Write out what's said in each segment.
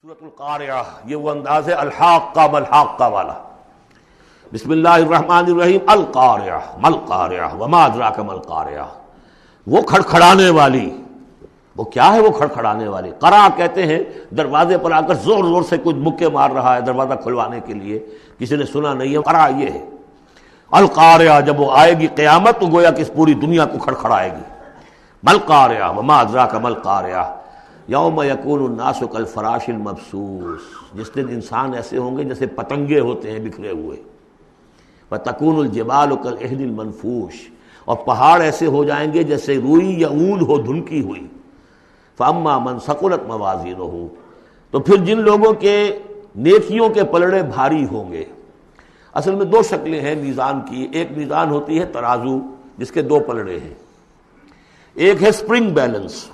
سورۃ القارعہ، یہ وہ انداز ہے الحاقہ ملحاقہ والا۔ بسم اللہ الرحمن الرحیم۔ القارعہ ملقارعہ وما ادراک ملقارعہ، وہ کھڑکھڑانے والی۔ وہ کیا ہے وہ کھڑکھڑانے والی؟ قرع کہتے ہیں دروازے پر آ کر زور زور سے کوئی مکے مار رہا ہے دروازہ کھلوانے کے لیے، کسی نے سنا نہیں ہے، قرع یہ ہے۔ القارعہ، جب وہ آئے گی قیامت تو گویا کہ اس پوری دنیا کو کھڑکھڑائے گی۔ ملقارعہ وما ادراک ملقارعہ، یوم یکون الناس کالفراش المبثوث، جس دن انسان ایسے ہوں گے جیسے پتنگے ہوتے ہیں بکھرے ہوئے۔ وتکون الجبال کالعہن المنفوش، اور پہاڑ ایسے ہو جائیں گے جیسے روئی یا اون ہو دھنکی ہوئی۔ فاما من ثقلت موازینہ، تو پھر جن لوگوں کے نیکیوں کے پلڑے بھاری ہوں گے۔ اصل میں دو شکلیں ہیں میزان کی، ایک میزان ہوتی ہے ترازو جس کے دو پلڑے ہیں، ایک ہے سپرنگ بیلنس،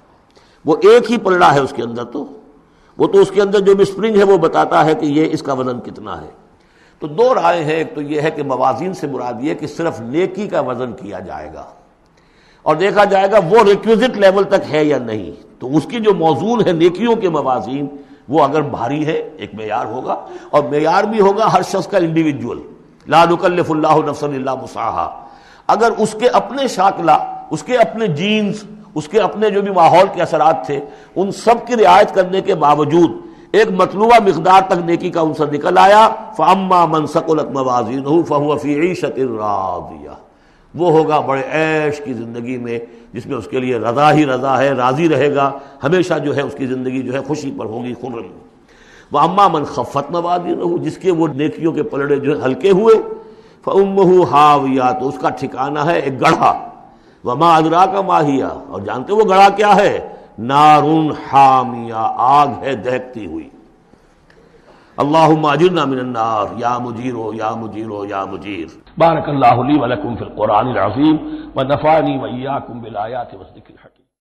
وہ ایک ہی پلڑا ہے اس کے اندر، تو وہ تو اس کے اندر جو بھی سپرنگ ہے وہ بتاتا ہے کہ یہ اس کا وزن کتنا ہے۔ تو دو رائے ہیں، ایک تو یہ ہے کہ موازین سے مراد یہ کہ صرف نیکی کا وزن کیا جائے گا اور دیکھا جائے گا وہ ریکویزٹ لیول تک ہے یا نہیں، تو اس کی جو موزون ہے نیکیوں کے موازین وہ اگر بھاری ہے ایک معیار ہوگا، اور معیار بھی ہوگا ہر شخص کا انڈیویجول، لا نکلف اللہ نفسا الا وسعہا۔ اگر اس کے اپنے شاکلہ، اس کے اپنے جینز، اس کے اپنے جو بھی ماحول کے اثرات تھے، ان سب کی رعایت کرنے کے باوجود ایک مطلوبہ مقدار تک نیکی کا عنصر نکل آیا، فَأَمَّا مَنْ ثَقُلَتْ مَوَازِينُهُ فَهُوَ فِي عِيشَةٍ رَاضِيَةٍ، وہ ہوگا بڑے عیش کی زندگی میں جس میں اس کے لیے رضا ہی رضا ہے، راضی رہے گا، ہمیشہ جو ہے اس کی زندگی جو ہے خوشی پر ہوگی، خرم۔ وَأَمَّا مَنْ خَفَّتْ مَوَازِينُهُ، جس کے وہ نیکیوں کے پلڑے جو ہے ہلکے ہوئے، فَأُمُّهُ هَاوِيَةٌ، تو اس کا ٹھکانہ ہے ایک گڑھا۔ وَمَا أَدْرَاكَ مَا هِيَ، اور جانتے وہ گڑھا کیا ہے؟ نارٌ حامیہ، آگ ہے دہکتی ہوئی۔ اللہم اجرنا من النار یا مجیر یا مجیر یا مجیر۔ بارک اللہ لی ولکم فی القرآن العظیم ونفعنی وإیاکم بالآیات والذکر